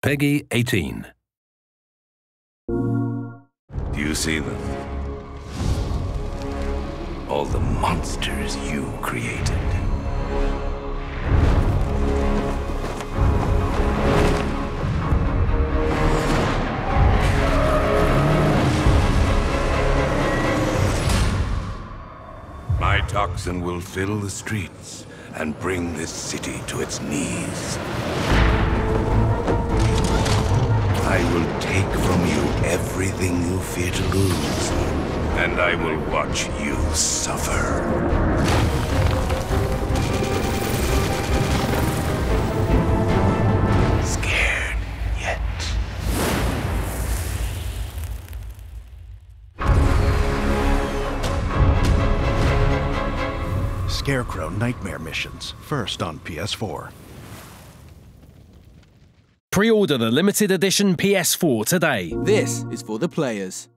Peggy 18. Do you see them? All the monsters you created. My toxin will fill the streets and bring this city to its knees. I will take from you everything you fear to lose, and I will watch you suffer. Scared yet? Scarecrow Nightmare Missions, first on PS4. Pre-order the limited edition PS4 today. This is for the players.